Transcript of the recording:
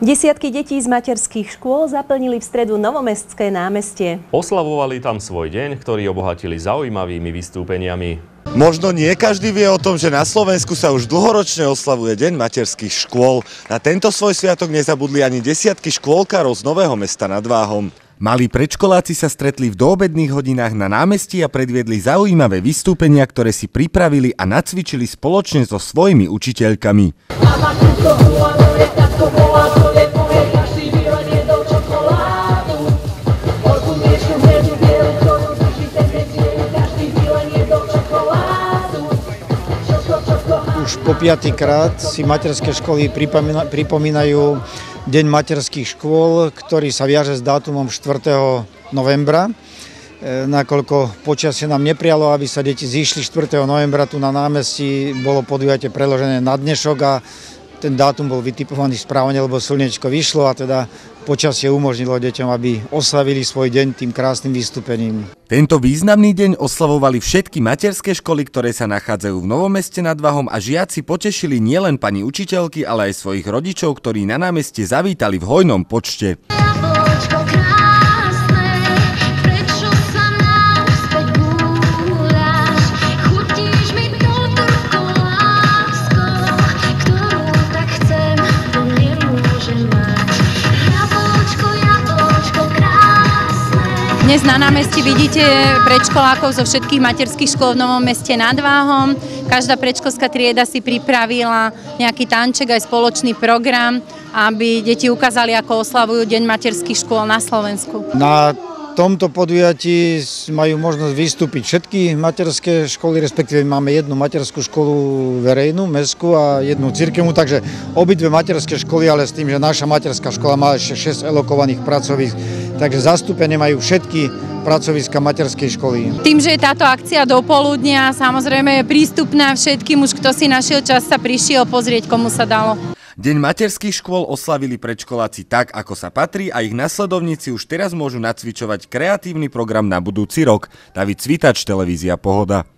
Desiatky detí z materských škôl zaplnili v stredu Novomestské námestie. Oslavovali tam svoj deň, ktorý obohatili zaujímavými vystúpeniami. Možno nie každý vie o tom, že na Slovensku sa už dlhoročne oslavuje Deň materských škôl. Na tento svoj sviatok nezabudli ani desiatky škôlkarov z Nového Mesta nad Váhom. Malí predškoláci sa stretli v doobedných hodinách na námestí a predviedli zaujímavé vystúpenia, ktoré si pripravili a nacvičili spoločne so svojimi učiteľkami. Už po 5. krát si materské školy pripomínajú Deň materských škôl, ktorý sa viaže s dátumom 4. novembra. Nakoľko počasie nám neprialo, aby sa deti zišli 4. novembra tu na námestí, bolo podujatie preložené na dnešok a ten dátum bol vytipovaný správne, lebo slnečko vyšlo a teda počasie umožnilo deťom, aby oslavili svoj deň tým krásnym vystúpením. Tento významný deň oslavovali všetky materské školy, ktoré sa nachádzajú v Novom Meste nad Váhom a žiaci potešili nielen pani učiteľky, ale aj svojich rodičov, ktorí na námestie zavítali v hojnom počte. Dnes na námestí vidíte predškolákov zo všetkých materských škôl v Novom Meste nad Váhom. Každá predškolská trieda si pripravila nejaký tanček aj spoločný program, aby deti ukázali, ako oslavujú Deň materských škôl na Slovensku. Na tomto podujatí majú možnosť vystúpiť všetky materské školy, respektíve máme jednu materskú školu verejnú, mestskú a jednu cirkevnú, takže obidve materské školy, ale s tým, že naša materská škola má ešte 6 elokovaných pracovísk, takže zastúpenie majú všetky pracoviska materskej školy. Tým, že je táto akcia do poludnia, samozrejme je prístupná všetkým, už kto si našiel čas sa prišiel pozrieť, komu sa dalo. Deň materských škôl oslavili predškoláci tak, ako sa patrí a ich nasledovníci už teraz môžu nacvičovať kreatívny program na budúci rok. David Cvitač, televízia Pohoda.